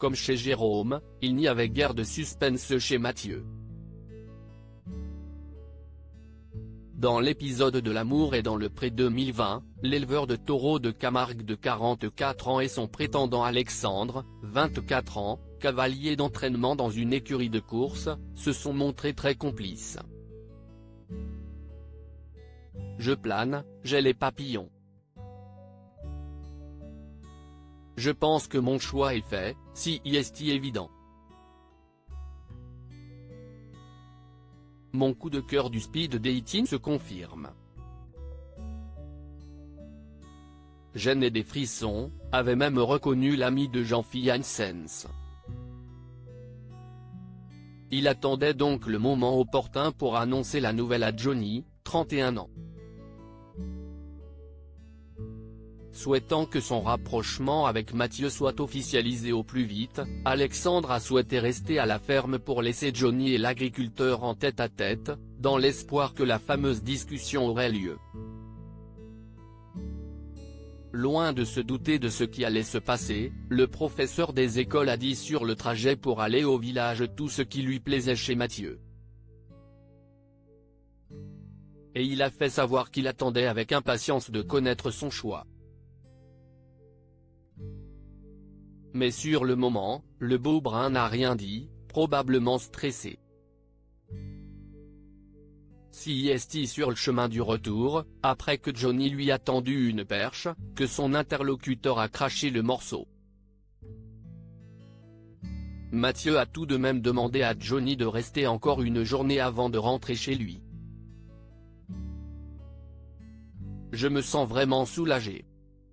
comme chez Jérôme, il n'y avait guère de suspense chez Mathieu. Dans l'épisode de l'amour et dans le pré 2020, l'éleveur de taureaux de Camargue de 44 ans et son prétendant Alexandre, 24 ans, cavalier d'entraînement dans une écurie de course, se sont montrés très complices. Je plane, j'ai les papillons. Je pense que mon choix est fait, si est évident. Mon coup de cœur du speed dating se confirme. J'ai né des frissons, avait même reconnu l'ami de Jean-Philippe Janssens. Il attendait donc le moment opportun pour annoncer la nouvelle à Johnny, 31 ans. Souhaitant que son rapprochement avec Mathieu soit officialisé au plus vite, Alexandre a souhaité rester à la ferme pour laisser Johnny et l'agriculteur en tête-à-tête, dans l'espoir que la fameuse discussion aurait lieu. Loin de se douter de ce qui allait se passer, le professeur des écoles a dit sur le trajet pour aller au village tout ce qui lui plaisait chez Mathieu. Et il a fait savoir qu'il attendait avec impatience de connaître son choix. Mais sur le moment, le beau brun n'a rien dit, probablement stressé. Si est sur le chemin du retour, après que Johnny lui a tendu une perche, que son interlocuteur a craché le morceau. Mathieu a tout de même demandé à Johnny de rester encore une journée avant de rentrer chez lui. Je me sens vraiment soulagé.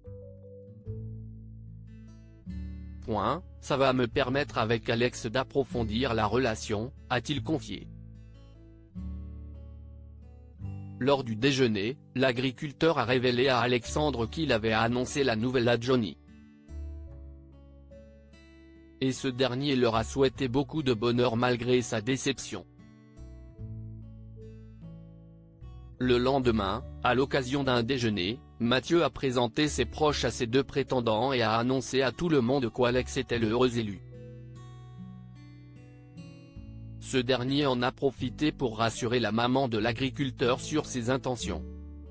Ça va me permettre avec Alex d'approfondir la relation, a-t-il confié. Lors du déjeuner, l'agriculteur a révélé à Alexandre qu'il avait annoncé la nouvelle à Johnny. Et ce dernier leur a souhaité beaucoup de bonheur malgré sa déception. Le lendemain, à l'occasion d'un déjeuner, Mathieu a présenté ses proches à ses deux prétendants et a annoncé à tout le monde qu'Alex était le heureux élu. Ce dernier en a profité pour rassurer la maman de l'agriculteur sur ses intentions.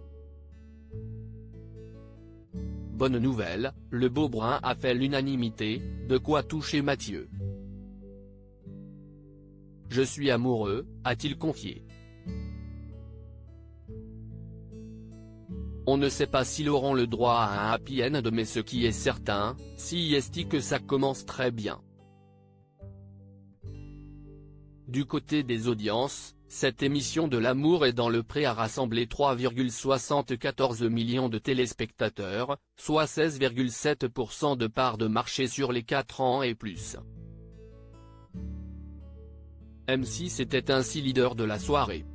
Bonne nouvelle, le beau brun a fait l'unanimité, de quoi toucher Mathieu. Je suis amoureux, a-t-il confié. On ne sait pas s'ils auront le droit à un happy end mais ce qui est certain, si est que ça commence très bien. Du côté des audiences, cette émission de l'amour est dans le pré a rassemblé 3,74 millions de téléspectateurs, soit 16,7% de part de marché sur les 4 ans et plus. M6 était ainsi leader de la soirée.